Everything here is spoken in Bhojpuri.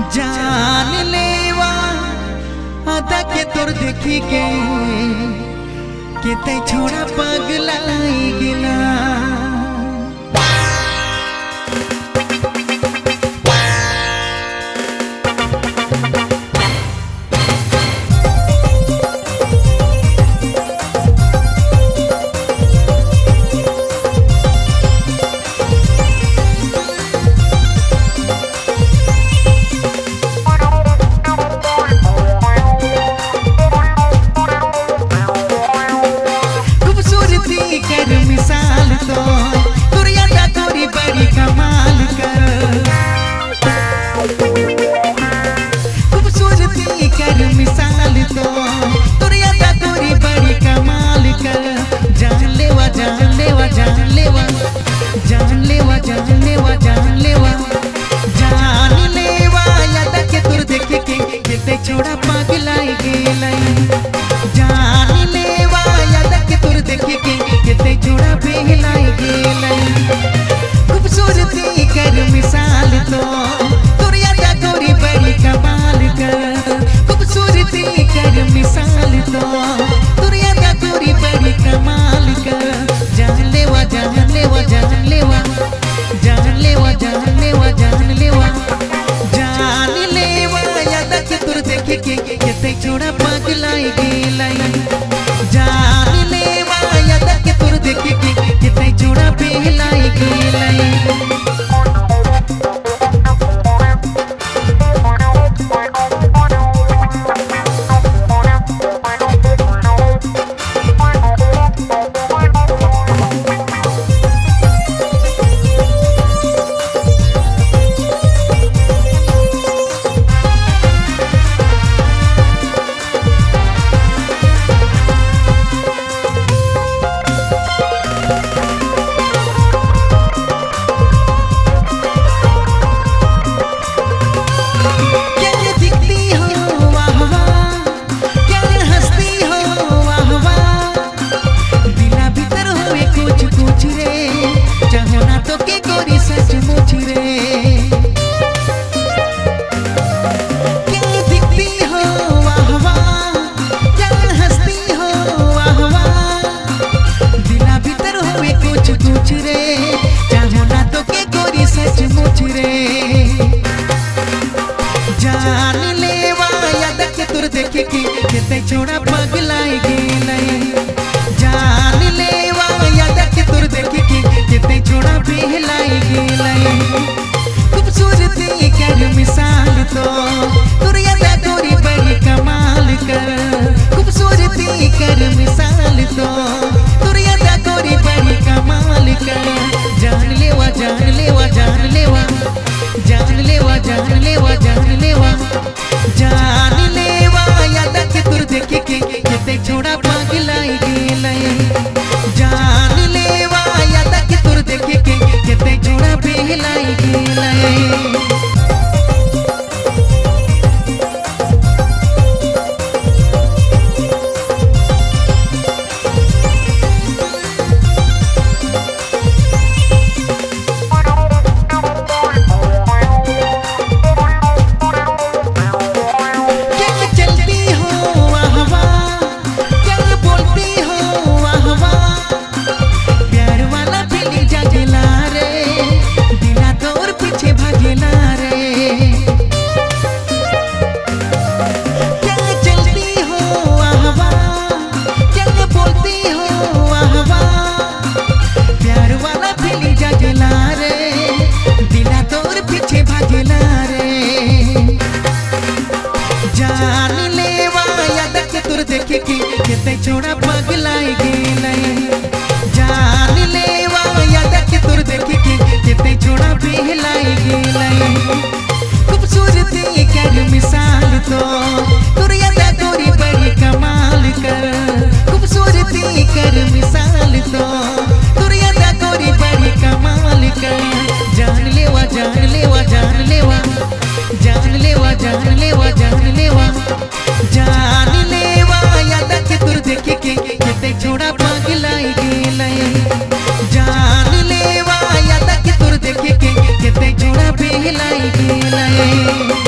जान लेवा आधा के तोर देखी के ते छोड़ा पगलाई गिला। कर मिसाल तो तुरिया दा तोरी बड़ी कमाल कर, खूबसूरती कर मिसाल तो तुरिया दा तोरी बड़ी कमाल कर। जान लेवा जान लेवा जान लेवा जान लेवा जान लेवा जान लेवा जान लेवा याद के तुर देखे के ते छोड़ा पगलाई गेलाई। जान लेवा याद के तुर देखे के ते छोड़ा पगलाई गेलाई। खूबसूरती कर मिसाल तो तुरिया दा तोरी बड़ी कमाल कर, खूबसूरती कर मिसाल तो तुरिया दा तोरी बड़ी कमाल कर। जान लेवा जान लेवा जान लेवा जान लेवा जान लेवा जान लेवा जान लेवा याद के तुर देखे के ते छोड़ा पगलाई गेलाई। जान लेवा याद के तुर देखे के ते छोड़ा पगलाई गेलाई। जान लेवा याद के तुर देखे के ते छोड़ा पगलाई गेलाई। जान लेवा याद के तुर देखे के ते छोड़ा पगलाई गेलाई। खूबसूरती कर मिसाल तो तुरिया दा तोरी बड़ी कमाल कर, खूबसूरती कर मिसाल तो तुरिया दा तोरी बड़ी कमाल कर। जान लेवा जान लेवा जान लेवा जान लेवा जान लेवा जान लेवा जान लेवा याद के तुर देखे के ते छोड़ा पगलाई गेलाई। जान लेवा याद के तुर देखे के ते छोड़ा पगलाई गेलाई। जान लेवा याद के तुर देखे के ते छोड़ा पगलाई गेलाई। जान लेवा याद के तुर देखे के ते छोड़ा पगलाई गेलाई। खूबसूरती कर मिसाल तो तुरिया दा तोरी बड़ी कमाल कर, खूबसूरती कर मिसाल तो तुरिया दा तोरी बड़ी कमाल कर। जान लेवा जान लेवा जान लेवा जान लेवा जान लेवा जान लेवा जान लेवा याद के तुर देखे के ते छोड़ा पगलाई गेलाई। जान लेवा याद के तुर देखे के ते छोड़ा पगलाई गेलाई।